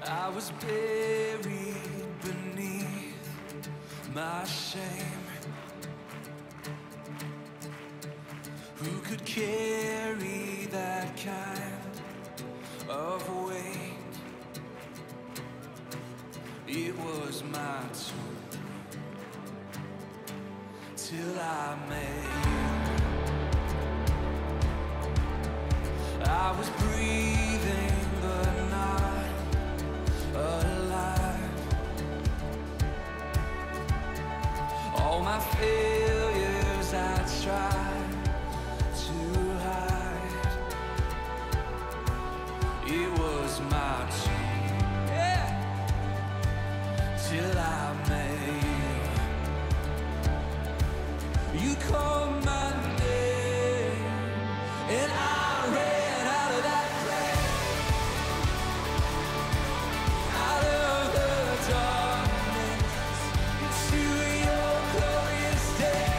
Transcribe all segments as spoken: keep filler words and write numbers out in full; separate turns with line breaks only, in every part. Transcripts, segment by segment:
I was buried beneath my shame. Who could carry that kind of weight? It was my tomb till I met you. I was breathing but not alive. All my failures I tried to hide. It was my tomb, yeah, till I met you. You called my name and I ran out of that grave, out of the darkness into your glorious day.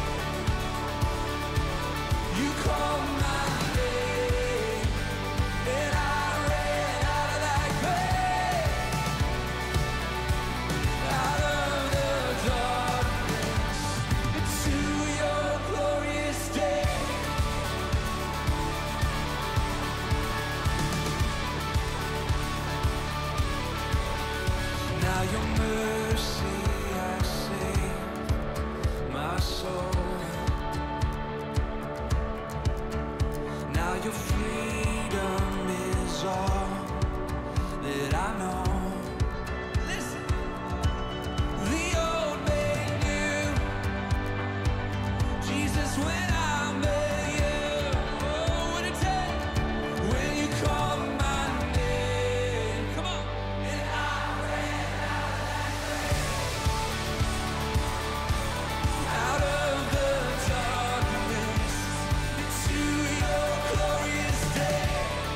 You called my name and I ran out of that grave, out of the darkness into your glorious day. Now your mercy has saved my soul. Now your freedom is all that I know. Listen, the old man knew Jesus when I met you. Oh, what it take when you called my name. Come on, and I ran out of that grave, out of the darkness into your glorious day.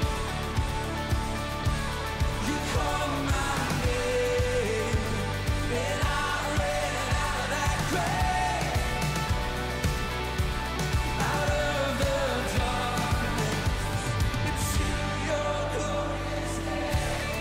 You called my name and I ran out of that grave, out of the darkness into your glorious day.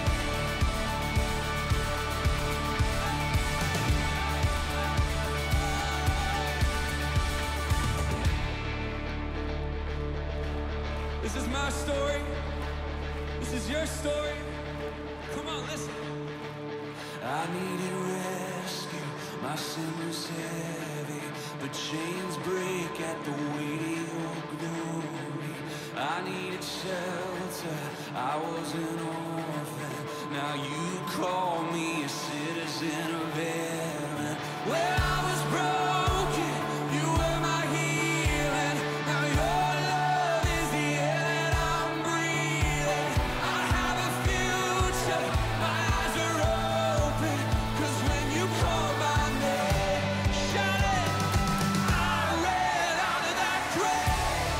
This is my story. This is your story. Come on, listen. I needed rescue. My sin was heavy, but chains break at the weight of your glory. I needed shelter. I was an orphan. Now you call me a citizen of heaven. When I was broken, you were my healing. Now your love is the air that I'm breathing. I have a future. My eyes are open. 'Cause when you call my name, shout it. I ran out of that grave,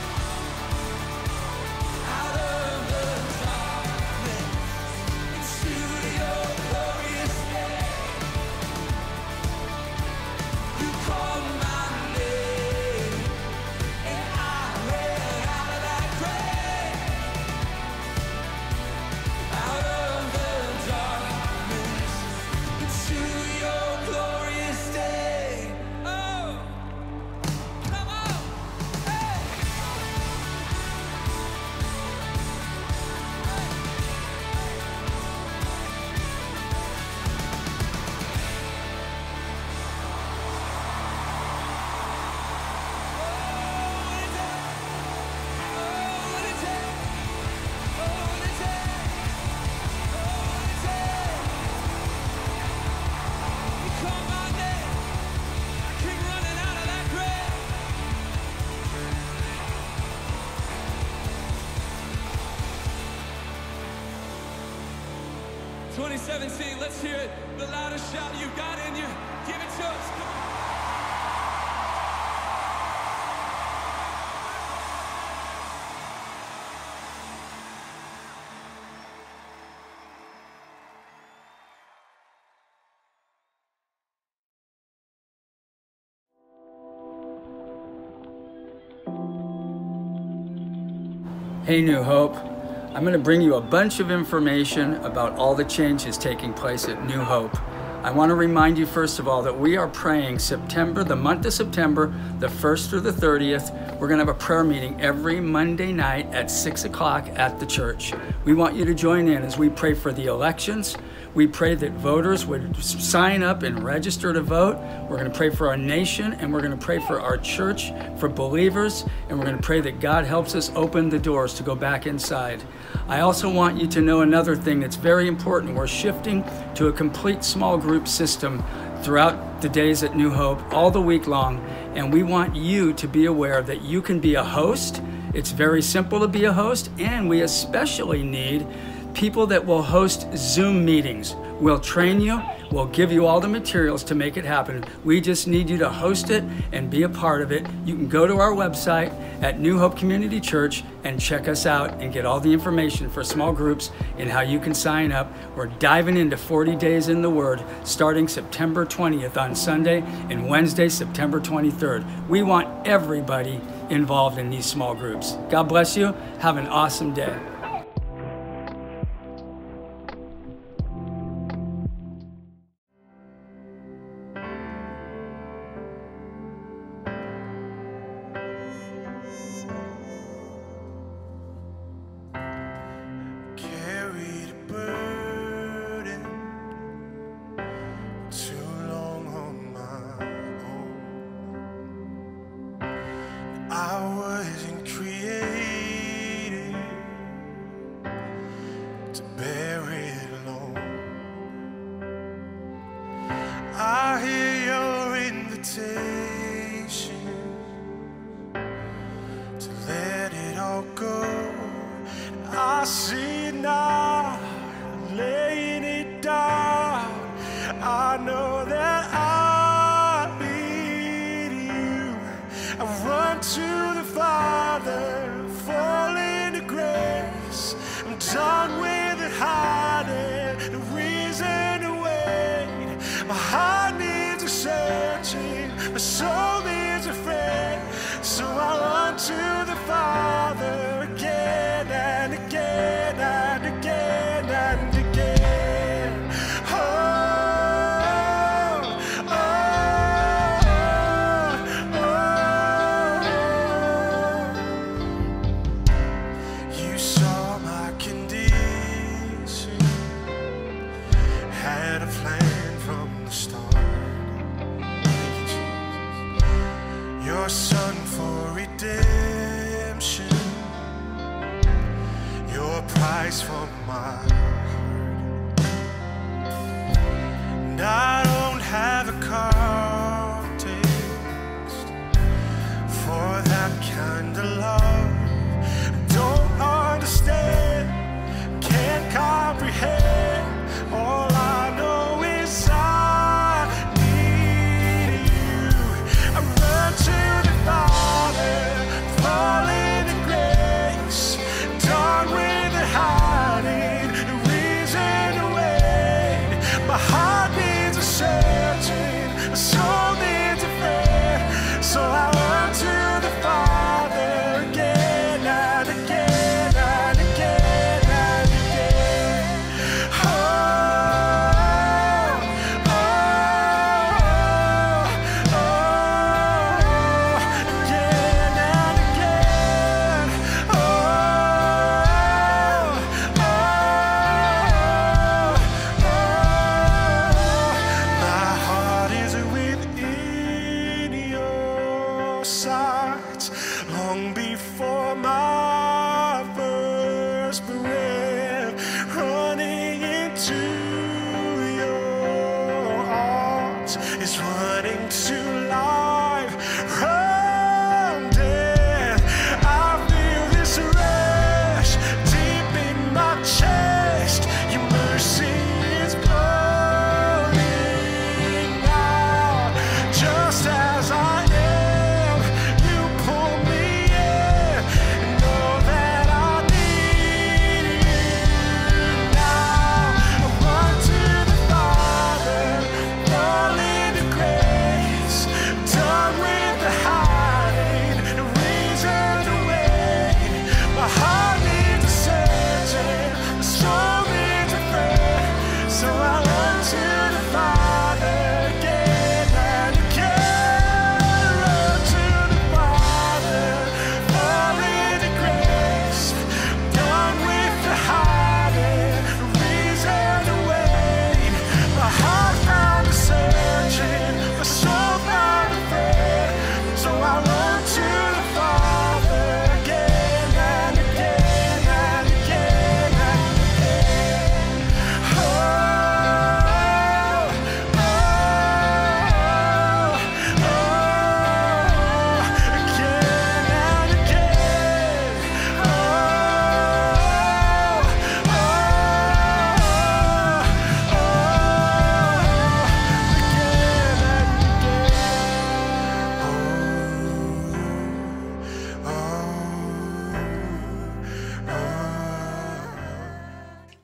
out of the darkness into your glorious day. You called my name and I ran out of that grave, out of the darkness into your glorious day. Oh, come on, hey. twenty seventeen, let's hear it. The loudest shout you've got in you. Give it to us. Come on.
Hey, New Hope. I'm going to bring you a bunch of information about all the changes taking place at New Hope. I want to remind you, first of all, that we are praying September, the month of September, the first through the thirtieth. We're going to have a prayer meeting every Monday night at six o'clock at the church. We want you to join in as we pray for the elections. We pray that voters would sign up and register to vote. We're going to pray for our nation, and we're going to pray for our church, for believers, and we're going to pray that God helps us open the doors to go back inside. I also want you to know another thing that's very important. We're shifting to a complete small group system throughout the days at New Hope, all the week long, and we want you to be aware that you can be a host. It's very simple to be a host, and we especially need people that will host Zoom meetings. We'll train you, we'll give you all the materials to make it happen. We just need you to host it and be a part of it. You can go to our website at New Hope Community Church and check us out and get all the information for small groups and how you can sign up. We're diving into forty days in the Word starting September twentieth on Sunday and Wednesday, September twenty-third. We want everybody involved in these small groups. God bless you. Have an awesome day.
I wasn't created to bear it alone. I hear your invitation to let it all go. I see it now, laying it down. I know that I need you. I run to the Father, fall into grace. I'm done with the hiding, the reason to wait. My heart needs a searching, my soul needs a friend. So I run to the Father again and again and again and again. Oh, oh, oh. You saw my condition, had a plan from the start. Thank you, Jesus. Your Son for redemption, your price for my heart. And I don't have a context for that kind of love. Don't understand, can't comprehend. All I know is I need you. I run to the Father, fall into grace. Done with the hiding, the reason to wait. My heart needs a searching, my soul needs a friend. So I run to the Father again and again and again and again. Oh, oh, oh, oh, again and again. Oh, oh, oh, my heart is within your sight, long before my first breath, running into your arms is running to life from death. I feel this rush deep in my chest. Your mercy is flowing out. Just as I am, you pull me in. Know that I need you now. I run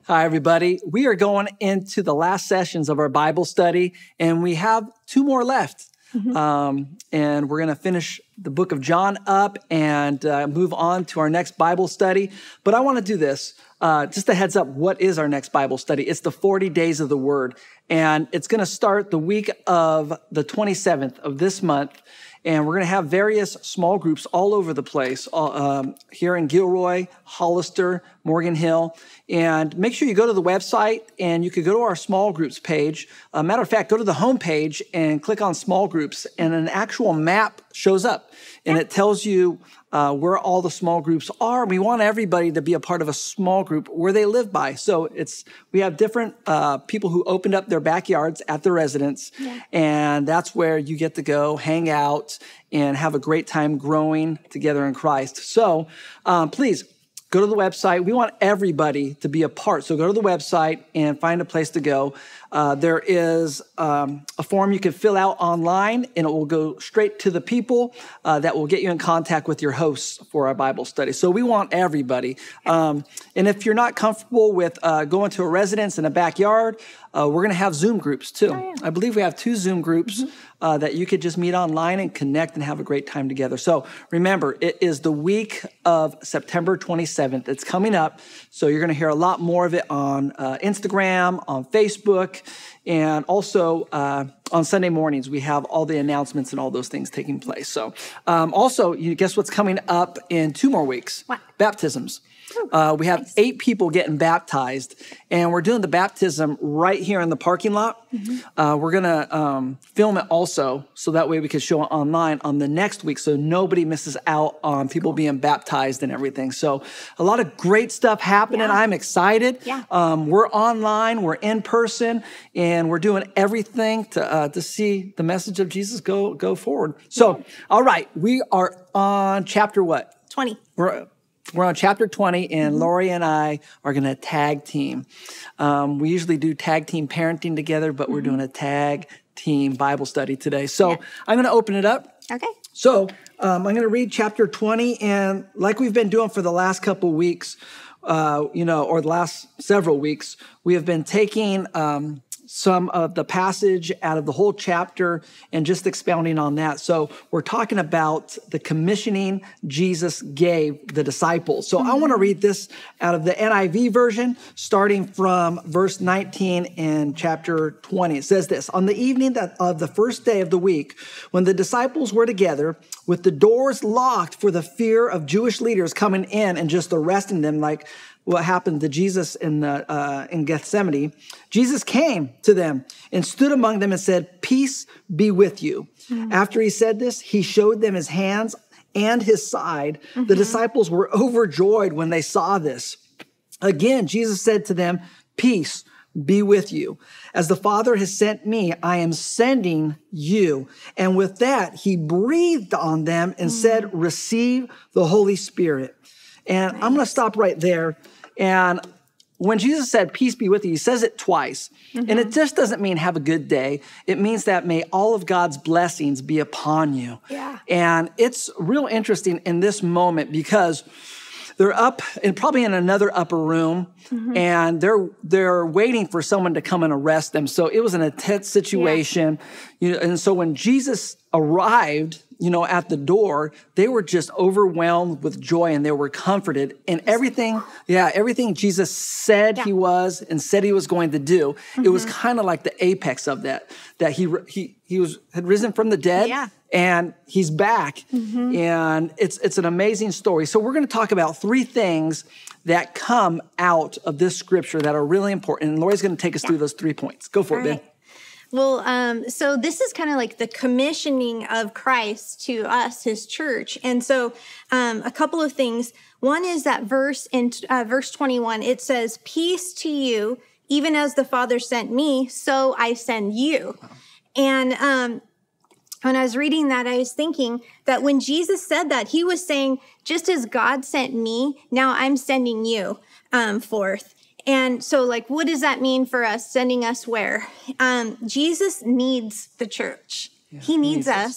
Hi, everybody. We are going into the last sessions of our Bible study, and we have two more left. Mm-hmm. Um, and we're going to finish the book of John up and uh, move on to our next Bible study. But I want to do this. Uh, just a heads up, what is our next Bible study? It's the forty days of the Word. And it's going to start the week of the twenty-seventh of this month. And we're going to have various small groups all over the place, um, here in Gilroy, Hollister, Morgan Hill. And make sure you go to the website and you could go to our small groups page. Uh, matter of fact, go to the home page and click on small groups, and an actual map shows up. And it tells you uh, where all the small groups are. We want everybody to be a part of a small group where they live by. So it's we have different uh, people who opened up their backyards at their residence. Yeah. And that's where you get to go hang out and have a great time growing together in Christ. So um, please, go to the website. We want everybody to be a part. So go to the website and find a place to go. Uh, there is um, a form you can fill out online, and it will go straight to the people uh, that will get you in contact with your hosts for our Bible study. So we want everybody. Um, and if you're not comfortable with uh, going to a residence in a backyard, uh, we're going to have Zoom groups too. Oh, yeah. I believe we have two Zoom groups mm-hmm. uh, that you could just meet online and connect and have a great time together. So remember, it is the week of September twenty-seventh. It's coming up. So you're going to hear a lot more of it on uh, Instagram, on Facebook, and also uh, on Sunday mornings, we have all the announcements and all those things taking place. So um, also, you guess what's coming up in two more weeks?
What? Baptisms.
Uh, we have
nice.
eight people getting baptized, and we're doing the baptism right here in the parking lot. Mm-hmm. Uh, we're going to um, film it also, so that way we can show it online on the next week, so nobody misses out on people cool. being baptized and everything. So a lot of great stuff happening. Yeah. I'm excited.
Yeah.
Um, we're online, we're in person, and we're doing everything to uh, to see the message of Jesus go go forward. So, yeah. all right, we are on chapter what?
twenty.
We're We're on chapter twenty, and mm-hmm. Lori and I are going to tag team. Um, we usually do tag team parenting together, but mm-hmm. we're doing a tag team Bible study today. So yeah. I'm going to open it up.
Okay.
So um, I'm going to read chapter twenty, and like we've been doing for the last couple weeks, uh, you know, or the last several weeks, we have been taking um, some of the passage out of the whole chapter and just expounding on that. So we're talking about the commissioning Jesus gave the disciples. So mm-hmm. I want to read this out of the N I V version, starting from verse nineteen in chapter twenty. It says this: on the evening of the first day of the week, when the disciples were together with the doors locked for the fear of Jewish leaders coming in and just arresting them, like what happened to Jesus in the uh, in Gethsemane, Jesus came to them and stood among them and said, "Peace be with you." Mm-hmm. After he said this, he showed them his hands and his side. Mm-hmm. The disciples were overjoyed when they saw this. Again, Jesus said to them, "Peace be with you. As the Father has sent me, I am sending you." And with that, he breathed on them and mm-hmm. said, "Receive the Holy Spirit." And nice. I'm going to stop right there. And when Jesus said, "Peace be with you," he says it twice. Mm-hmm. And it just doesn't mean have a good day. It means that may all of God's blessings be upon you.
Yeah.
And it's real interesting in this moment because they're up and probably in another upper room, mm-hmm. and they're they're waiting for someone to come and arrest them. So it was an intense situation. Yeah. You know, and so when Jesus arrived, you know, at the door, they were just overwhelmed with joy and they were comforted. And everything, yeah, everything Jesus said yeah. he was and said he was going to do, mm-hmm. it was kind of like the apex of that, that he he he was had risen from the dead.
Yeah.
And he's back. Mm-hmm. And it's it's an amazing story. So we're going to talk about three things that come out of this scripture that are really important. And Lori's going to take us yeah. through those three points. Go for
All
it,
right.
Ben.
Well, um, so this is kind of like the commissioning of Christ to us, his church. And so um, a couple of things. One is that verse in uh, verse twenty-one, it says, "Peace to you, even as the Father sent me, so I send you." Wow. And um, when I was reading that, I was thinking that when Jesus said that, he was saying, just as God sent me, now I'm sending you um, forth. And so, like, what does that mean for us, sending us where? Um, Jesus needs the church. Yeah, he needs, needs us. us.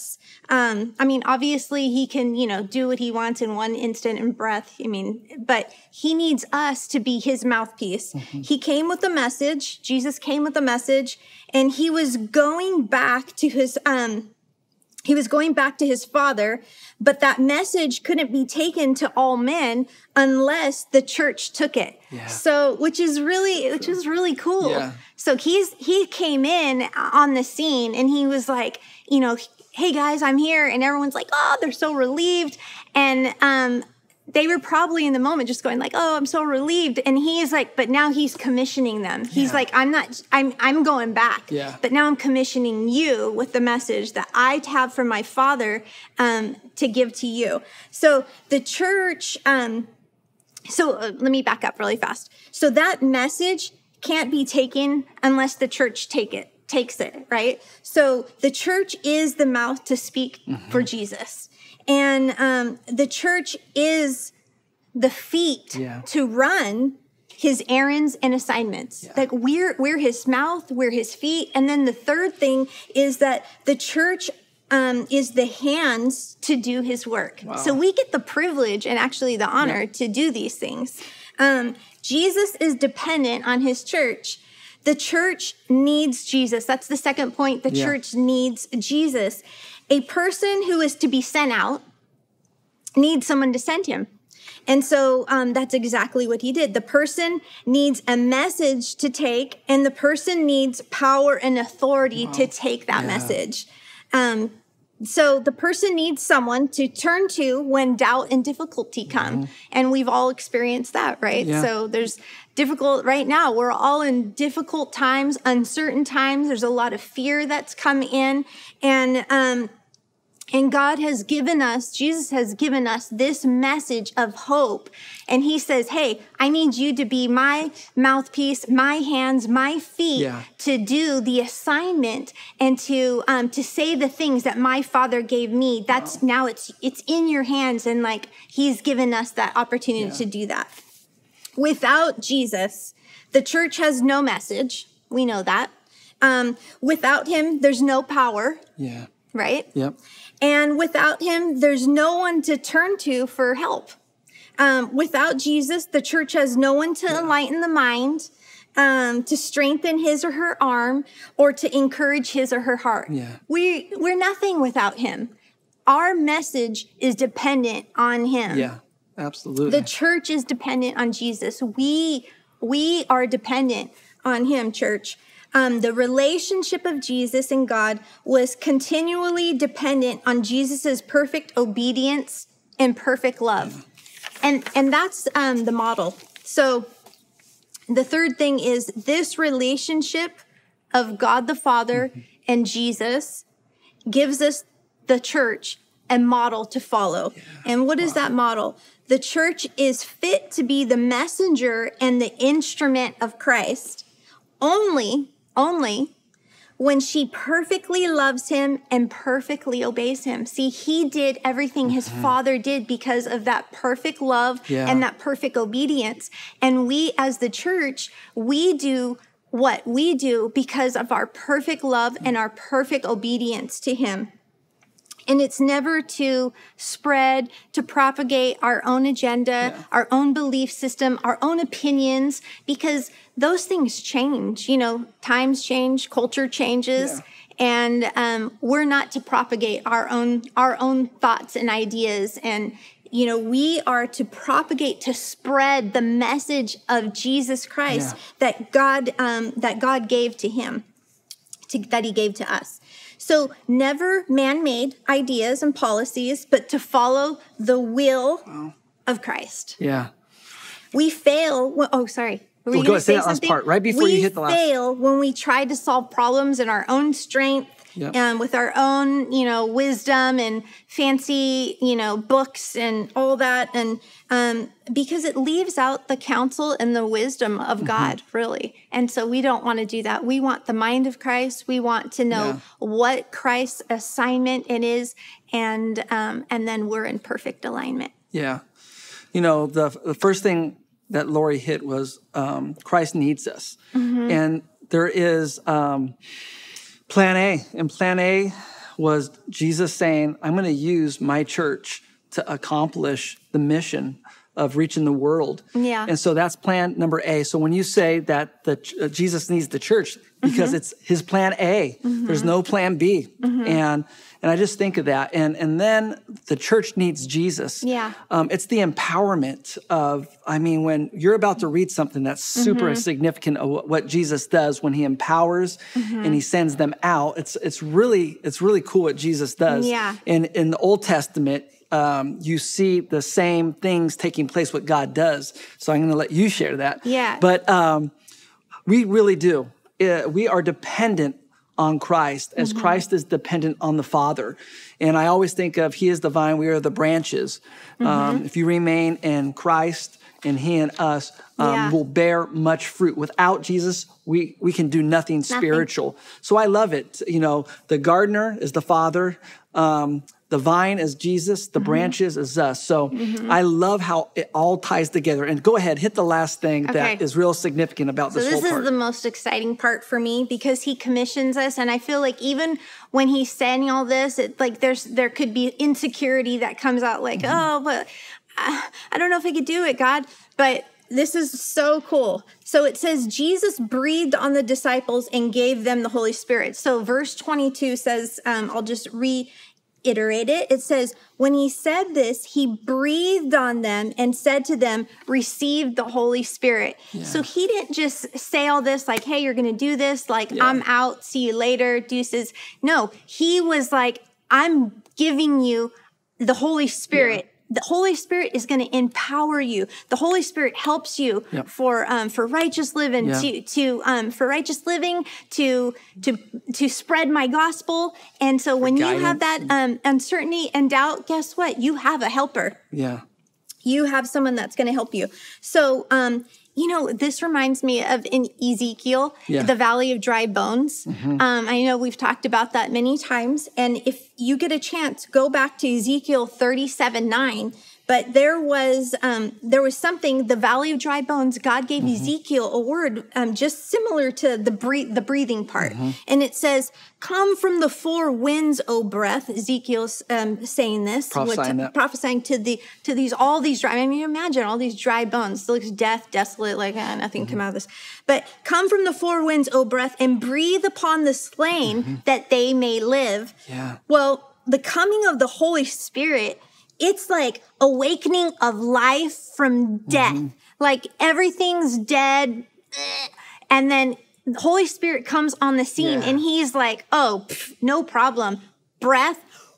Um, I mean, obviously he can, you know, do what he wants in one instant and breath. I mean, but he needs us to be his mouthpiece. Mm-hmm. He came with a message. Jesus came with a message, and he was going back to his, um, he was going back to his Father, but that message couldn't be taken to all men unless the church took it. Yeah. So, which is really, which is really cool. Yeah. So he's, he came in on the scene and he was like, you know, hey guys, I'm here. And everyone's like, oh, they're so relieved. And, um, they were probably in the moment just going like, oh, I'm so relieved. And he's like, but now he's commissioning them. He's yeah. like, I'm not, I'm, I'm going back. Yeah. But now I'm commissioning you with the message that I have from my Father, um, to give to you. So the church, um, so uh, let me back up really fast. So that message can't be taken unless the church take it, takes it, right? So the church is the mouth to speak mm-hmm. for Jesus. And um, the church is the feet yeah. to run his errands and assignments. Yeah. Like we're we're his mouth, we're his feet. And then the third thing is that the church um, is the hands to do his work. Wow. So we get the privilege and actually the honor yeah. to do these things. Um, Jesus is dependent on his church. The church needs Jesus. That's the second point. The yeah. church needs Jesus. A person who is to be sent out needs someone to send him. And so um, that's exactly what he did. The person needs a message to take, and the person needs power and authority wow. to take that yeah. message. Um, so the person needs someone to turn to when doubt and difficulty come. Mm-hmm. And we've all experienced that, right? Yeah. So there's difficult right now. We're all in difficult times, uncertain times. There's a lot of fear that's come in. And, um, And God has given us, Jesus has given us this message of hope. And he says, hey, I need you to be my mouthpiece, my hands, my feet yeah. to do the assignment and to um, to say the things that my Father gave me. That's wow. now it's it's in your hands. And like he's given us that opportunity yeah. to do that. Without Jesus, the church has no message. We know that. Um, without him, there's no power. Yeah. Right? Yep. And without him, there's no one to turn to for help. Um, without Jesus, the church has no one to yeah. enlighten the mind, um, to strengthen his or her arm, or to encourage his or her heart. Yeah. We, we're nothing without him. Our message is dependent on him.
Yeah, absolutely.
The church is dependent on Jesus. We, we are dependent on him, church. Um, the relationship of Jesus and God was continually dependent on Jesus's perfect obedience and perfect love. And, and that's um, the model. So the third thing is this relationship of God the Father mm-hmm. and Jesus gives us, the church, a model to follow. Yeah. And what is wow. that model? The church is fit to be the messenger and the instrument of Christ only Only when she perfectly loves him and perfectly obeys him. See, he did everything his mm-hmm. Father did because of that perfect love yeah. and that perfect obedience. And we as the church, we do what we do because of our perfect love and our perfect obedience to him. And it's never to spread, to propagate our own agenda, yeah. our own belief system, our own opinions, because those things change. You know, times change, culture changes, yeah. and um, we're not to propagate our own our own thoughts and ideas. And you know, we are to propagate, to spread the message of Jesus Christ yeah. that God um, that God gave to him, to, that he gave to us. So never man-made ideas and policies, but to follow the will wow. of Christ. Yeah. We fail. When, oh, sorry. Were
well, go ahead, say that last part right before
we
you hit the last.
We fail when we try to solve problems in our own strength, yep. um, with our own, you know, wisdom and fancy, you know, books and all that. And um, because it leaves out the counsel and the wisdom of mm-hmm. God, really. And so we don't want to do that. We want the mind of Christ. We want to know yeah. what Christ's assignment it is. And, um, and then we're in perfect alignment.
Yeah. You know, the, the first thing that Lori hit was um, Christ needs us. Mm-hmm. And there is um, plan A. And plan A was Jesus saying, I'm going to use my church to accomplish the mission of reaching the world.
Yeah.
And so that's plan number A. So when you say that the, uh, Jesus needs the church, because mm-hmm. it's his plan A, mm-hmm. there's no plan B. Mm-hmm. And and I just think of that. And and then the church needs Jesus.
Yeah.
Um, it's the empowerment of, I mean, when you're about to read something that's super mm-hmm. significant of what Jesus does when he empowers mm-hmm. and he sends them out, it's it's really, it's really cool what Jesus does.
Yeah.
And in the Old Testament, Um, you see the same things taking place, what God does. So I'm going to let you share that.
Yeah.
But um, we really do. Uh, we are dependent on Christ as mm-hmm. Christ is dependent on the Father. And I always think of he is the vine, we are the branches. Mm-hmm. Um, if you remain in Christ and he and us um,
yeah.
will bear much fruit. Without Jesus, we, we can do nothing, nothing spiritual. So I love it. You know, the gardener is the Father. Um, The vine is Jesus, the mm-hmm. branches is us. So mm-hmm. I love how it all ties together. And go ahead, hit the last thing
okay.
that is real significant about
so
this,
this
whole part.
So this is the most exciting part for me because he commissions us. And I feel like even when he's saying all this, it, like there's there could be insecurity that comes out like, mm-hmm. oh, but I, I don't know if I could do it, God. But this is so cool. So it says, Jesus breathed on the disciples and gave them the Holy Spirit. So verse twenty-two says, um, I'll just read iterate it. It says, when he said this, he breathed on them and said to them, receive the Holy Spirit. Yeah. So he didn't just say all this like, hey, you're going to do this. Like, yeah. I'm out. See you later. Deuces. No, he was like, I'm giving you the Holy Spirit. Yeah. The Holy Spirit is going to empower you. The Holy Spirit helps you yep. for um, for righteous living, yeah. to to um, for righteous living, to to to spread my gospel. And so when you have that um, uncertainty and doubt, guess what? You have a helper.
Yeah,
you have someone that's going to help you. So. Um, You know, this reminds me of in Ezekiel, yeah. the Valley of Dry Bones. Mm-hmm. Um, I know we've talked about that many times. And if you get a chance, go back to Ezekiel thirty-seven nine. But there was um, there was something, the Valley of Dry Bones, God gave mm-hmm. Ezekiel a word um, just similar to the breathe, the breathing part. Mm-hmm. And it says, come from the four winds, O breath. Ezekiel's um, saying this.
Prophesying
what,
that.
Prophesying to, the, to these, all these dry, I mean, imagine all these dry bones. It looks death, desolate, like ah, nothing mm-hmm. come out of this. But come from the four winds, O breath, and breathe upon the slain mm-hmm. that they may live.
Yeah.
Well, the coming of the Holy Spirit, it's like awakening of life from death. Mm-hmm. Like everything's dead. And then the Holy Spirit comes on the scene yeah. and he's like, oh, pff, no problem. Breath.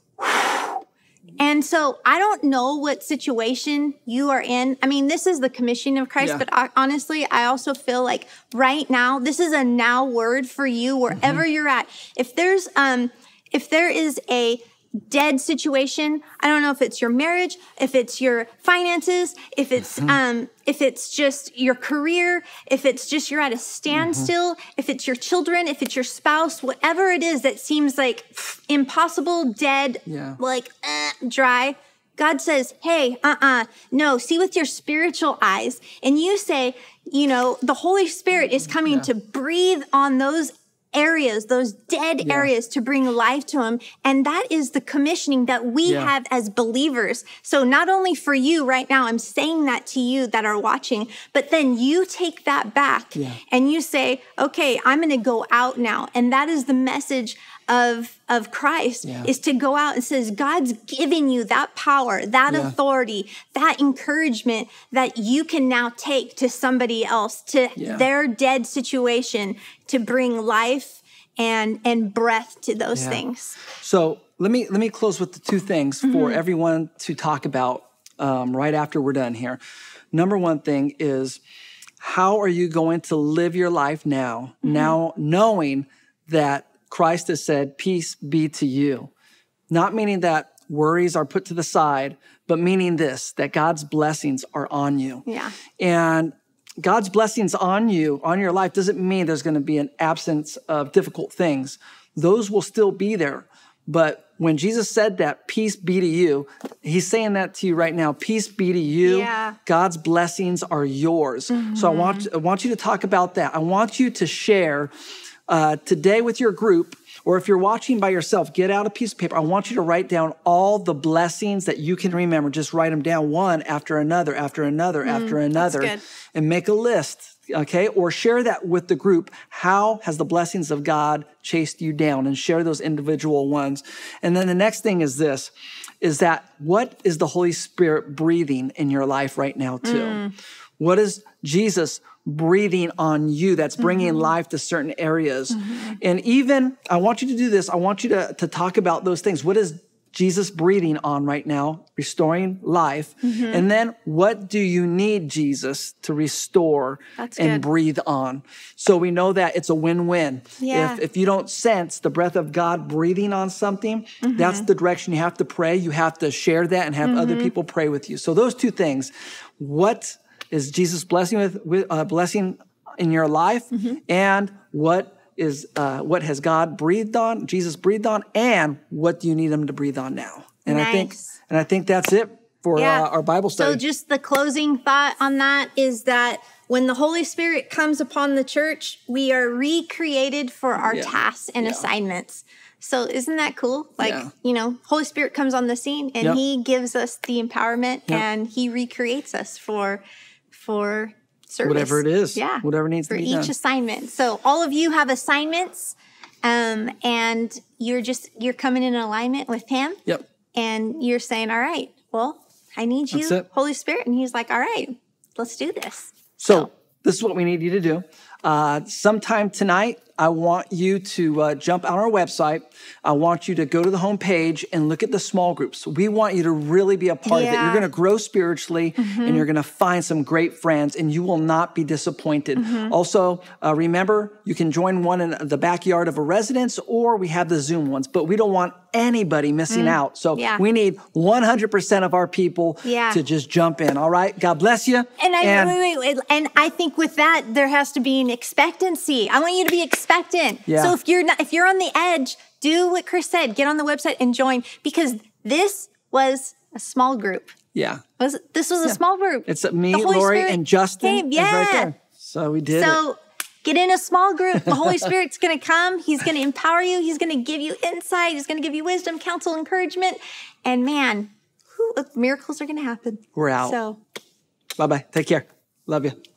And so I don't know what situation you are in. I mean, this is the commissioning of Christ, yeah. but I, honestly, I also feel like right now, this is a now word for you wherever mm-hmm. you're at. If there's, um, if there is a dead situation, I don't know if it's your marriage, if it's your finances, if it's mm-hmm. um if it's just your career, if it's just you're at a standstill, mm-hmm. if it's your children, if it's your spouse, whatever it is that seems like pff, impossible, dead,
yeah.
like eh, dry. God says, hey, uh-uh, no, see with your spiritual eyes. And you say, you know, the Holy Spirit is coming yeah. to breathe on those areas, those dead yeah. areas, to bring life to him. And that is the commissioning that we yeah. have as believers. So not only for you right now, I'm saying that to you that are watching, but then you take that back yeah. and you say, okay, I'm going to go out now. And that is the message of of Christ yeah. is to go out and says, God's giving you that power, that yeah. authority, that encouragement that you can now take to somebody else, to yeah. their dead situation, to bring life and and breath to those yeah. things.
So let me let me close with the two things mm-hmm. for everyone to talk about um, right after we're done here. Number one thing is, how are you going to live your life now, mm-hmm. now knowing that Christ has said, peace be to you. Not meaning that worries are put to the side, but meaning this, that God's blessings are on you.
Yeah.
And God's blessings on you, on your life, doesn't mean there's going to be an absence of difficult things. Those will still be there. But when Jesus said that, peace be to you, he's saying that to you right now. Peace be to you.
Yeah.
God's blessings are yours. Mm-hmm. So I want, I want you to talk about that. I want you to share uh, today with your group, or if you're watching by yourself, get out a piece of paper. I want you to write down all the blessings that you can remember. Just write them down one after another, after another, mm, after another,
that's good.
And make a list. Okay, or share that with the group. How has the blessings of God chased you down? And share those individual ones. And then the next thing is this, is that what is the Holy Spirit breathing in your life right now too? Mm. What is Jesus breathing on you that's bringing mm-hmm. life to certain areas? Mm-hmm. And even, I want you to do this. I want you to, to talk about those things. What is Jesus breathing on right now, restoring life? Mm-hmm. And then what do you need Jesus to restore That's and good. breathe on? So we know that it's a win-win.
Yeah.
If, if you don't sense the breath of God breathing on something, mm-hmm. that's the direction you have to pray. You have to share that and have mm-hmm. other people pray with you. So those two things, what is Jesus blessing with, with uh, blessing in your life? Mm-hmm. And what is uh, what has God breathed on, Jesus breathed on, and what do you need him to breathe on now? And
nice.
I think, and I think that's it for
yeah.
uh, our Bible study.
So just the closing thought on that is that when the Holy Spirit comes upon the church, we are recreated for our yeah. tasks and yeah. assignments. So isn't that cool? Like, yeah. you know, Holy Spirit comes on the scene and yep. he gives us the empowerment yep. and he recreates us for, for service.
Whatever it is.
Yeah.
Whatever needs
for
to be
each
done.
assignment. So all of you have assignments, um, and you're just, you're coming in alignment with him.
Yep.
And you're saying, all right, well, I need you, Holy Spirit. And he's like, all right, let's do this.
So, so this is what we need you to do. Uh, sometime tonight, I want you to uh, jump on our website. I want you to go to the homepage and look at the small groups. We want you to really be a part yeah. of it. You're going to grow spiritually mm-hmm. and you're going to find some great friends and you will not be disappointed. Mm-hmm. Also, uh, remember, you can join one in the backyard of a residence or we have the Zoom ones, but we don't want anybody missing mm. out. So
yeah.
we need one hundred percent of our people
yeah.
to just jump in. All right. God bless you.
And I, and, wait, wait, wait. And I think with that, there has to be an expectancy. I want you to be expectant.
Yeah.
So if you're not, if you're on the edge, do what Chris said, get on the website and join, because this was a small group.
Yeah.
Was This was
yeah.
a small group.
It's me, Lori, Spirit and Justin
came. Yeah.
right there. So we did
so,
it.
Get in a small group. The Holy Spirit's going to come. He's going to empower you. He's going to give you insight. He's going to give you wisdom, counsel, encouragement. And man, whew, miracles are going to happen.
We're out.
So,
bye-bye. Take care. Love you.